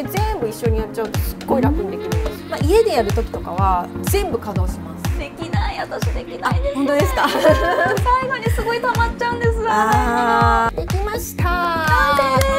ね全部一緒にやっちゃうとすっごい楽にできるんです。まあ、家でやる時とかは全部稼働します。 できない、私できないです。 本当ですか？ 最後にすごい溜まっちゃうんです。 できました。 完成です。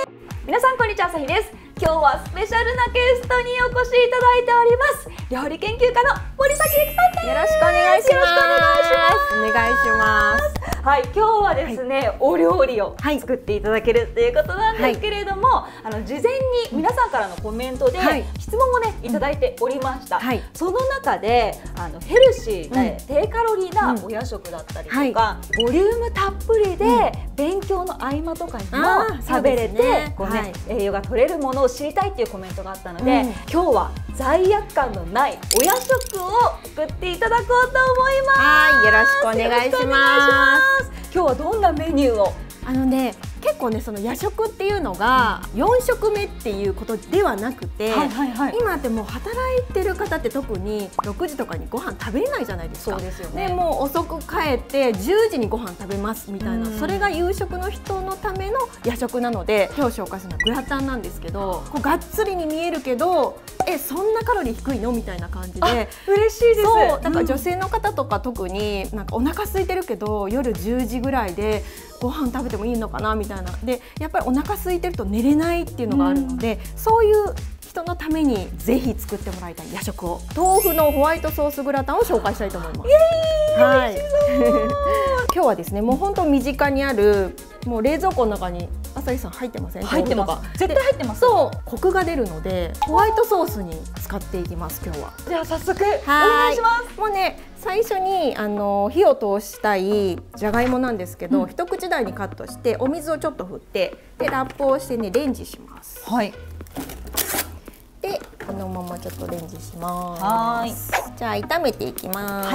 皆さんこんにちは、あさひです。今日はスペシャルなゲストにお越しいただいております。料理研究家の森崎ゆきさんです。 よろしくお願いします。 よろしくお願いします。 お願いします。 はい、今日はですね、お料理を作っていただけるということなんですけれども、事前に皆さんからのコメントで質問をねいただいておりました。その中でヘルシーで低カロリーなお夜食だったりとか、ボリュームたっぷりで勉強の合間とかにも食べれてこうね栄養が取れるものを知りたいっていうコメントがあったので、今日は罪悪感のないお夜食を作っていただこうと思います。 はい、よろしくお願いします。 今日はどんなメニューを？ 結構ねその夜食っていうのが4食目っていうことではなくて、今ってもう働いてる方って特に6時とかにご飯食べれないじゃないですか。 そうですよね。 でもう遅く帰って10時にご飯食べますみたいな、それが夕食の人のための夜食なので、今日紹介するのはグラタンなんですけど、こうがっつりに見えるけどそんなカロリー低いのみたいな感じで嬉しいです。 そうだから女性の方とか特になんかお腹空いてるけど夜10時ぐらいでご飯食べてもいいのかなみたいなで、やっぱりお腹空いてると寝れないっていうのがあるので、そういう人のためにぜひ作ってもらいたい夜食を、豆腐のホワイトソースグラタンを紹介したいと思います。はい今日はですねもう本当身近にある、もう冷蔵庫の中に朝日さん入ってません？ 入ってます。絶対入ってます。 そうコクが出るのでホワイトソースに使っていきます今日は。 じゃあ早速お願いします。 もうね最初に火を通したいじゃがいもなんですけど、一口大にカットしてお水をちょっと振ってでラップをしてねレンジします。 はい。 でこのままちょっとレンジします。じゃあ炒めていきます。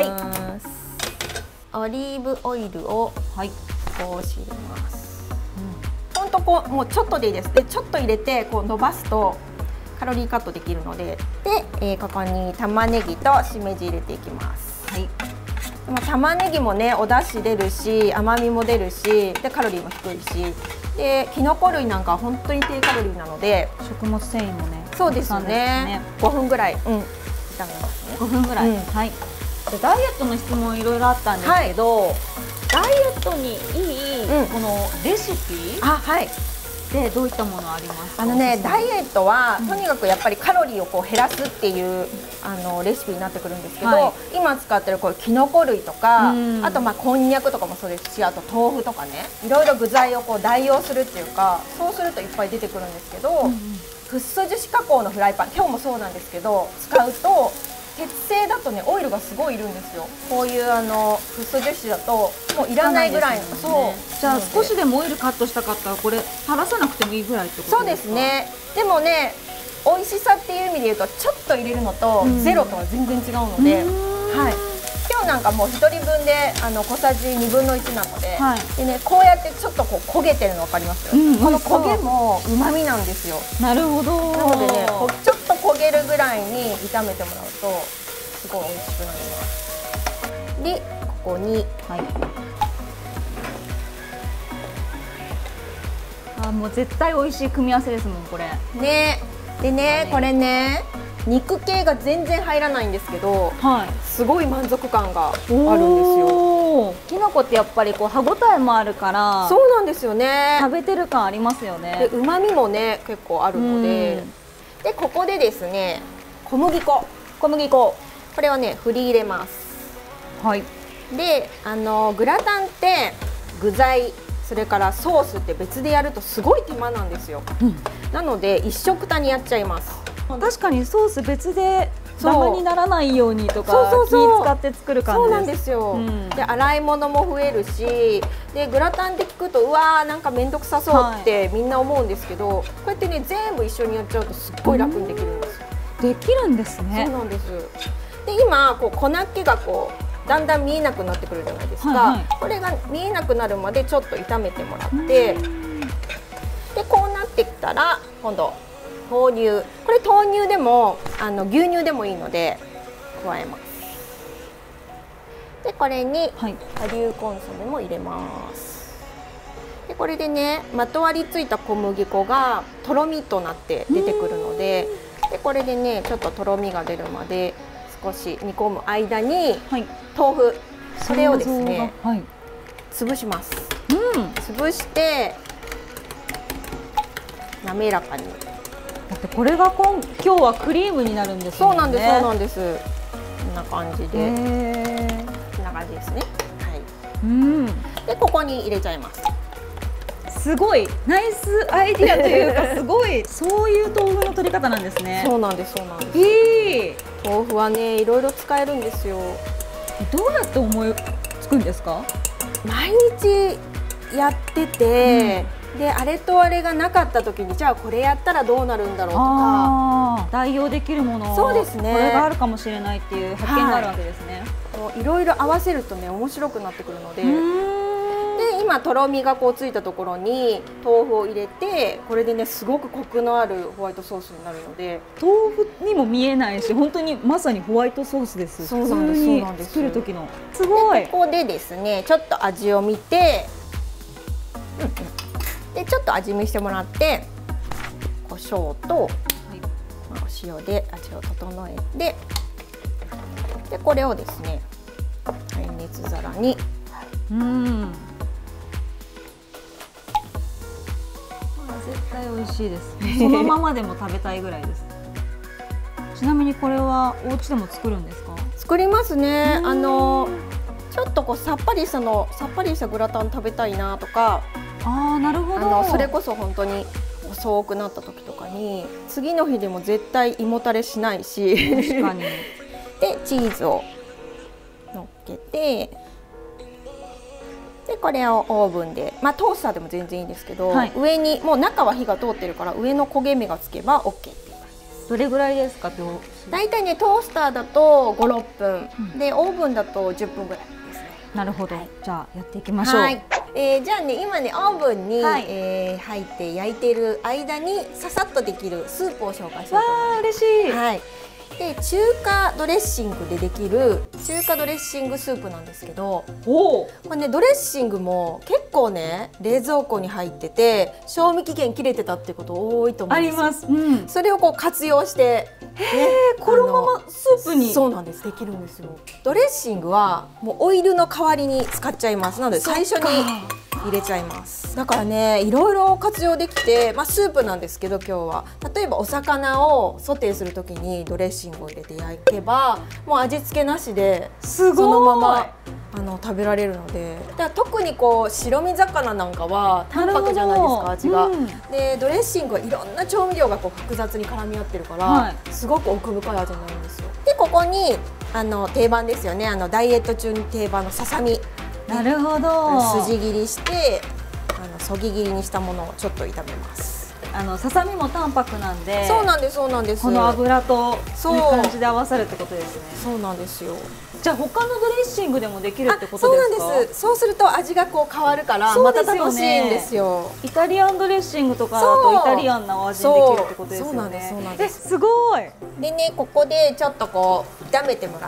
オリーブオイルを少し入れます。ほんとこうもうちょっとでいいです。でちょっと入れてこう伸ばすとカロリーカットできるので、ここに玉ねぎとしめじ入れていきます。玉ねぎもねお出汁出るし甘みも出るしでカロリーも低いしできのこ類なんかは本当に低カロリーなので食物繊維もねそうですよね。5分ぐらい、炒めますね。 5分ぐらい、はい。ダイエットの質問いろいろあったんですけど、ダイエットにいいこのレシピでどういったものありますか？ ダイエットはとにかくやっぱりカロリーをこう減らすっていうレシピになってくるんですけど、今使ってるこういうきのこ類とか、あとこんにゃくとかもそうですし、あと豆腐とかね、いろいろ具材をこう代用するっていうか、そうするといっぱい出てくるんですけど、フッ素樹脂加工のフライパン、今日もそうなんですけど使うと鉄製だとねオイルがすごいいるんですよ。こういうフッ素樹脂だともういらないぐらいの。そうじゃあ少しでもオイルカットしたかったらこれ垂らさなくてもいいぐらいってことですか？ そうですね。でもね美味しさっていう意味で言うとちょっと入れるのとゼロとは全然違うので、今日なんかもう1人分で小さじ2分の1なので、でねこうやってちょっとこう焦げてるの分かります？この焦げもうまみなんですよ。 なるほど。 なのでねちょっと焦げるぐらいに炒めてもらうとすごい美味しくなります。でここにもう絶対美味しい組み合わせですもんこれ。 ね。でねこれね肉系が全然入らないんですけど、すごい満足感があるんですよ。 きのこってやっぱりこう歯ごたえもあるからそうなんですよね。 食べてる感ありますよね。 で旨味もね結構あるので、でここでですね小麦粉これをね振り入れます。でグラタンって具材それからソースって別でやるとすごい手間なんですよ。なので一緒くたにやっちゃいます。 確かにソース別でダマにならないようにとか気使って作る感じです。そうなんですよ。で洗い物も増えるし、でグラタンって聞くとうわーなんか面倒くさそうってみんな思うんですけど、こうやってね全部一緒にやっちゃうとすっごい楽にできるんですよ。 できるんですね。 そうなんです。で今こう粉っ気がこうだんだん見えなくなってくるじゃないですか。これが見えなくなるまでちょっと炒めてもらって、でこうなってきたら今度豆乳、これ豆乳でも牛乳でもいいので加えます。でこれに顆粒コンソメも入れます。ででこれでねまとわりついた小麦粉がとろみとなって出てくるので、これでねちょっととろみが出るまで少し煮込む間に、豆腐それをですね、潰します。潰して滑らかに。 だってこれが今日はクリームになるんですよね。 そうなんです、そうなんです。こんな感じで、こんな感じですね。でここに入れちゃいます。 すごいナイスアイディアというかすごいそういう豆腐の取り方なんですね。 そうなんです、そうなんです。豆腐はねいろいろ使えるんですよ。 どうやって思いつくんですか？ 毎日やってて、であれとあれがなかった時にじゃあこれやったらどうなるんだろうとか、 代用できるもの、 そうですね、 これがあるかもしれないっていう発見があるわけですね。 いろいろ合わせるとね面白くなってくるので、で今とろみがこうついたところに豆腐を入れて、これでねすごくコクのあるホワイトソースになるので、 豆腐にも見えないし本当にまさにホワイトソースです。 そうなんです、そうなんです。 作る時のすごい。 ここでですねちょっと味を見て、でちょっと味見してもらって、胡椒とお塩で味を整えて、でこれをですね耐熱皿に、 絶対美味しいです。そのままでも食べたいぐらいです。ちなみにこれはお家でも作るんですか？ 作りますね。ちょっとこうさっぱりしたグラタン食べたいなとか、 なるほど。 それこそ本当に遅くなった時とかに次の日でも絶対胃もたれしないし、 確かに。 でチーズを乗っけて、でこれをオーブンで、トースターでも全然いいんですけど、上にもう中は火が通ってるから上の焦げ目がつけば OK っていう感じです。 どれぐらいですか？ だいたいねトースターだと5、6分、でオーブンだと10分ぐらいですね。 なるほど。じゃあやっていきましょう。 じゃあね今ねオーブンに、入って焼いている間にささっとできるスープを紹介しようと思います。 わー嬉しい。 で中華ドレッシングでできる中華ドレッシングスープなんですけど、これねドレッシングも結構ね冷蔵庫に入ってて賞味期限切れてたっていうこと多いと思うんですよ。 あります。 それをこう活用して、 このままスープに。 そうなんです、できるんですよ。ドレッシングはもうオイルの代わりに使っちゃいます。なので最初に入れちゃいます。だからねいろいろ活用できて、スープなんですけど今日は例えばお魚をソテーする時にドレッシングを入れて焼けばもう味付けなしでそのまま食べられるので、だから特にこう白身魚なんかは淡白じゃないですか、味が。でドレッシングはいろんな調味料がこう複雑に絡み合ってるから、すごく奥深い味になるんですよ。でここに定番ですよね、ダイエット中に定番のささみ。 なるほど。 筋切りしてそぎ切りにしたものをちょっと炒めます。 ささみも淡白なんで、 そうなんです、そうなんです。 この油といい感じで合わさるってことですね。 そうなんですよ。 じゃあ他のドレッシングでもできるってことですか？ そうなんです。そうすると味がこう変わるからまた楽しいんですよ。 イタリアンドレッシングとかだとイタリアンなお味にできるってことですよね。 そうなんです、そうなんです。 すごい。 でねここでちょっとこう炒めてもらって、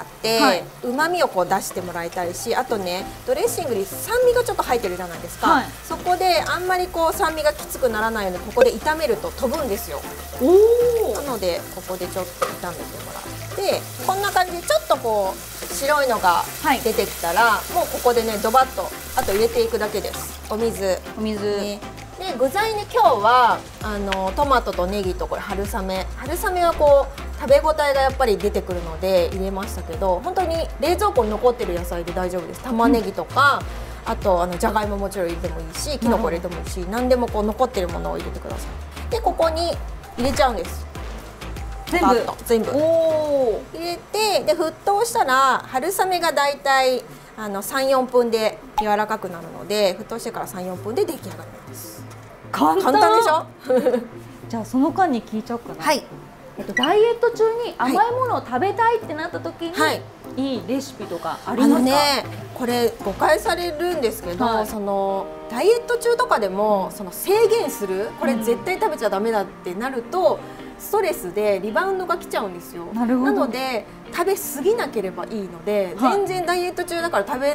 旨味をこう出してもらいたいし、あとねドレッシングに酸味がちょっと入ってるじゃないですか。そこであんまりこう酸味がきつくならないようにここで炒めると飛ぶんですよ。なのでここでちょっと炒めてもらって、こんな感じでちょっとこう白いのが出てきたら、もうここでねドバッとあと入れていくだけです。お水、ね。で具材ね今日はトマトとネギとこれ春雨はこう食べ応えがやっぱり出てくるので入れましたけど、本当に冷蔵庫に残ってる野菜で大丈夫です。玉ねぎとか、あとじゃがいももちろん入れてもいいし、きのこ入れてもいいし、何でもこう残ってるものを入れてください。でここに入れちゃうんです。全部入れて、で沸騰したら春雨がだいたい3、4分で柔らかくなるので、沸騰してから3、4分で出来上がります。簡単でしょじゃあその間に聞いちゃおうかな。ダイエット中に甘いものを食べたいってなった時に、いいレシピとかありますか？ これ誤解されるんですけど、そのダイエット中とかでもその制限する、これ絶対食べちゃダメだってなるとストレスでリバウンドが来ちゃうんですよ。なので食べ過ぎなければいいので、全然ダイエット中だから食べ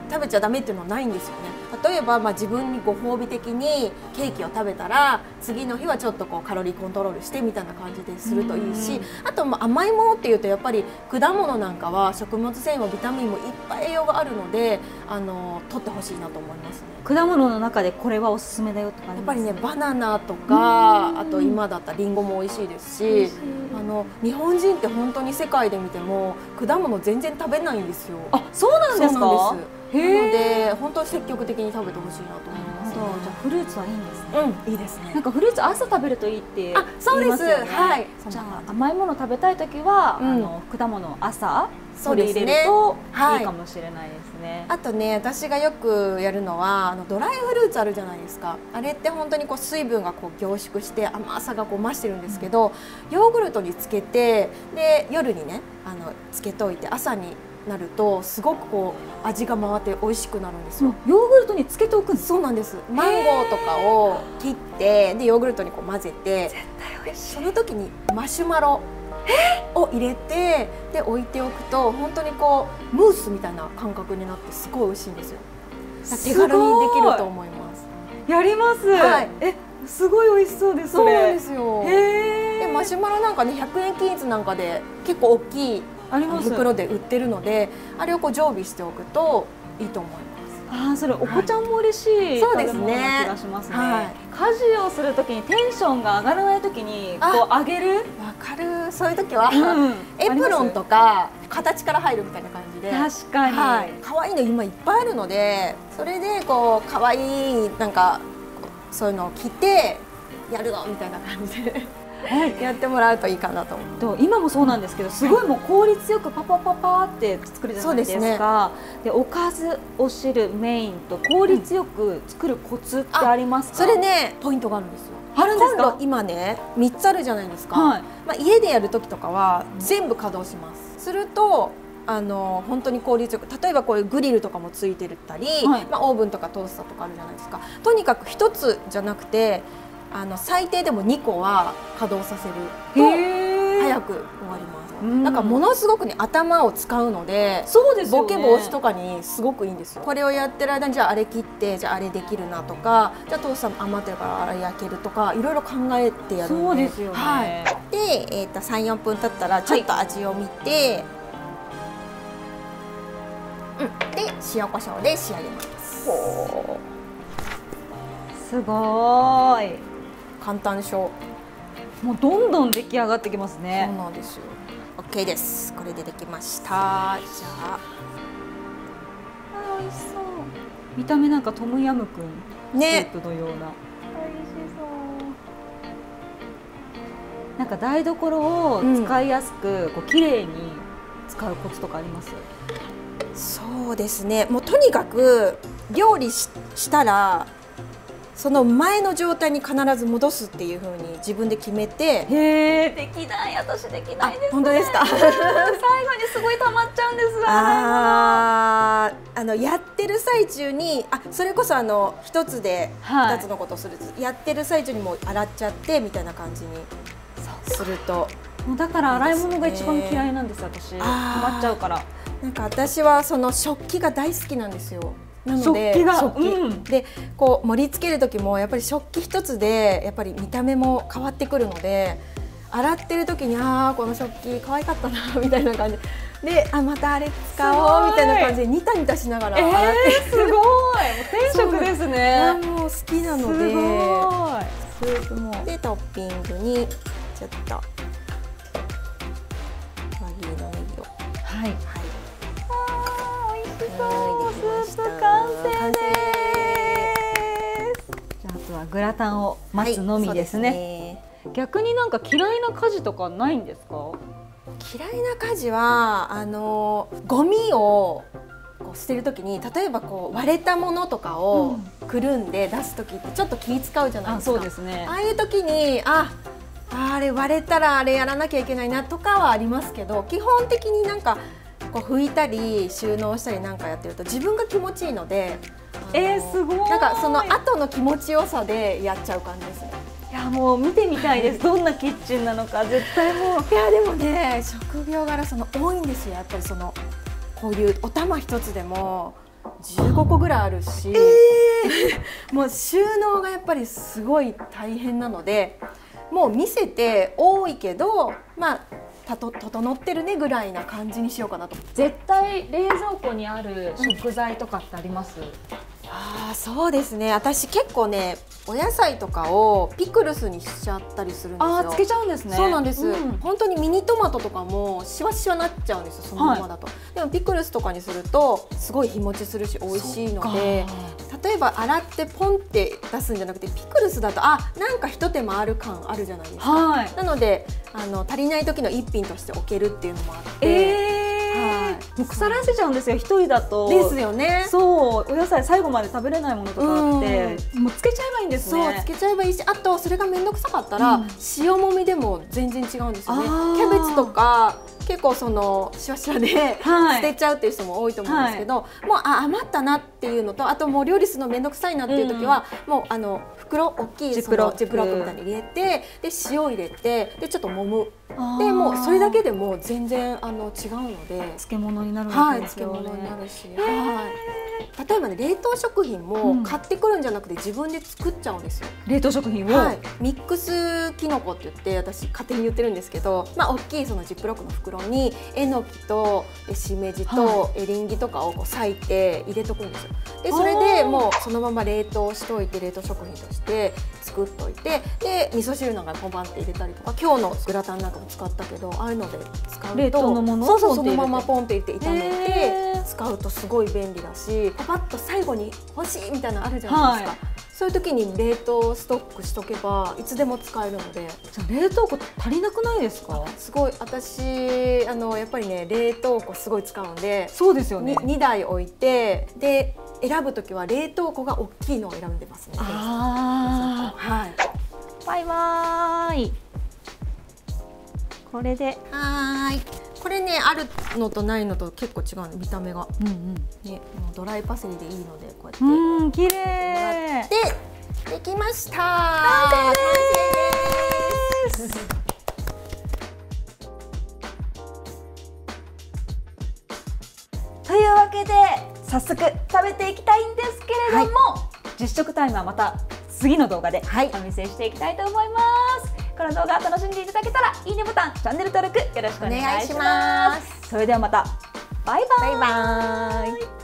食べちゃダメっていうのはないんですよね。例えば、自分にご褒美的にケーキを食べたら次の日はちょっとこうカロリーコントロールしてみたいな感じでするといいし、あと甘いものっていうとやっぱり果物なんかは食物繊維もビタミンもいっぱい栄養があるので取ってほしいなと思いますね。 果物の中でこれはおすすめだよとかあります？ やっぱりねバナナとか、あと今だったらリンゴも美味しいですし、日本人って本当に世界で見ても果物全然食べないんですよ。 あ、そうなんですか？ なので本当に積極的に食べてほしいなと思います、ね。 じゃあフルーツはいいんですね。 いいですね。 なんかフルーツ朝食べるといいって言いますよね。 そうです。はい。 じゃあ甘いもの食べたいときは、果物を朝取り入れるといいかもしれないですね。 あとね、私がよくやるのはドライフルーツあるじゃないですか。あれって本当にこう水分がこう凝縮して甘さがこう増してるんですけど、ヨーグルトにつけてで夜にねつけといて朝になるとすごくこう味が回って美味しくなるんですよ。 ヨーグルトにつけておくんです？ そうなんです。マンゴーとかを切ってでヨーグルトにこう混ぜて、 絶対美味しい。 その時にマシュマロを入れてで置いておくと本当にこうムースみたいな感覚になってすごい美味しいんですよ。手軽にできると思います。 やります。はい。すごい美味しそうです。 そうなんですよ。でマシュマロなんかね100円均一なんかで結構大きい袋で売ってるので、あれをこう常備しておくといいと思います。 それお子ちゃんも嬉しい食べ物な気がしますね。家事をするときにテンションが上がらないときにこう上げる。 わかる。そういう時はエプロンとか形から入るみたいな感じで。 確かに。 可愛いの今いっぱいあるので、それでこう可愛いなんかそういうのを着てやるのみたいな感じで。やってもらうといいかなと思う。 今もそうなんですけど、すごいもう効率よくパパパパって作るじゃないですか。でおかず、お汁、メインと効率よく作るコツってありますか？ それねポイントがあるんですよ。 あるんですか？ 今度今ね3つあるじゃないですか。家でやる時とかは全部稼働します。すると本当に効率よく、例えばこういうグリルとかもついてたり、オーブンとかトースターとかあるじゃないですか。とにかく1つじゃなくて最低でも2個は稼働させると早く終わります。だからものすごくね頭を使うので、ボケ防止とかにすごくいいんですよ。これをやってる間にじゃああれ切って、じゃああれできるなとか、じゃあトースター余ってるからあれ焼けるとかいろいろ考えてやるので。 そうですよね。 で、3、4分経ったらちょっと味を見て、で塩コショウで仕上げます。 すごい。 簡単でしょ。 もうどんどん出来上がってきますね。 そうなんですよ。OK です。これでできました。じゃあ、 美味しそう。見た目なんかトムヤムクンスープのような。美味しそう。なんか台所を使いやすく、こう綺麗に使うコツとかあります？ そうですね。もうとにかく料理したら。その前の状態に必ず戻すっていう風に自分で決めて。 できない。私できないです。 本当ですか？ 最後にすごい溜まっちゃうんです。 やってる最中にそれこそ一つで二つのことをする、やってる最中にもう洗っちゃってみたいな感じにすると。 もうだから洗い物が一番嫌いなんです。私溜まっちゃうから。 なんか私はその食器が大好きなんですよ。なので食器でこう盛り付ける時もやっぱり食器一つでやっぱり見た目も変わってくるので、洗ってる時にこの食器可愛かったなみたいな感じでまたあれ使おうみたいな感じでニタニタしながら洗ってすごい。もう天食ですね。 もう好きなので。 スープもでトッピングにちょっと輪切りのネギを。 スープ完成です。じゃああとはグラタンを待つのみですね。逆になんか嫌いな家事とかないんですか？ 嫌いな家事はゴミをこう捨てるときに、例えばこう割れたものとかをくるんで出すときってちょっと気使うじゃないですか。 そうですね。 ああいう時にあれ割れたらあれやらなきゃいけないなとかはありますけど、基本的になんかこう拭いたり収納したりなんかやってると自分が気持ちいいので、 すごい。 なんかその後の気持ちよさでやっちゃう感じですね。 いやもう見てみたいです。どんなキッチンなのか絶対もう。 いやでもね、職業柄多いんですよ。やっぱりこういうお玉一つでも 15個ぐらいあるし、もう収納がやっぱりすごい大変なので、もう見せて多いけどまあ整ってるねぐらいな感じにしようかなと。 絶対冷蔵庫にある食材とかってあります？ そうですね、私結構ねお野菜とかをピクルスにしちゃったりするんですよ。 つけちゃうんですね。 そうなんです、本当にミニトマトとかもシワシワになっちゃうんですよ、そのままだと。でもピクルスとかにするとすごい日持ちするし美味しいので、例えば洗ってポンって出すんじゃなくてピクルスだとなんか一手間ある感あるじゃないですか。なので足りない時の一品として置けるっていうのもあって、 腐らせちゃうんですよ、一人だと。 ですよね。 そう、お野菜最後まで食べれないものとかあって、もうつけちゃえばいいんですね。 そう、つけちゃえばいいし、あとそれが面倒くさかったら、塩もみでも全然違うんですよね。キャベツとか結構そのシワシワで捨てちゃうっていう人も多いと思うんですけど、もう余ったなっていうのと、あともう料理するの面倒くさいなっていう時は、もう袋大きいジップロックみたいに入れて、で塩入れて、でちょっと揉む。でもうそれだけでもう全然違うので漬物になるわけですよね。 漬物になるし、例えばね冷凍食品も買ってくるんじゃなくて自分で作っちゃうんですよ。 冷凍食品を、 ミックスキノコって言って私勝手に言ってるんですけど、大きいそのジップロックの袋にえのきとしめじとエリンギとかをこう裂いて入れとくんですよ。でそれでもうそのまま冷凍しといて、冷凍食品として作っといて、で味噌汁なんかポンパンって入れたりとか、今日のグラタンなんかも使ったけど、ああいうので使うと冷凍のものをそのままポンって入れて炒めて使うとすごい便利だし、パパッと最後に欲しいみたいなのあるじゃないですか。そういう時に冷凍ストックしとけばいつでも使えるので。 じゃあ冷凍庫足りなくないですか？ すごい、私やっぱりね冷凍庫すごい使うんで。 そうですよね。 2台置いて、で選ぶ時は冷凍庫が大きいのを選んでますね。 バイバーイ。これでこれね、あるのとないのと結構違うね、見た目が。ね、ドライパセリでいいのでこうやって綺麗でできました。 完成です。というわけで早速食べていきたいんですけれども、実食タイムはまた次の動画でお見せしていきたいと思います。この動画楽しんでいただけたらいいねボタン、チャンネル登録よろしくお願いします。それではまたバイバイ。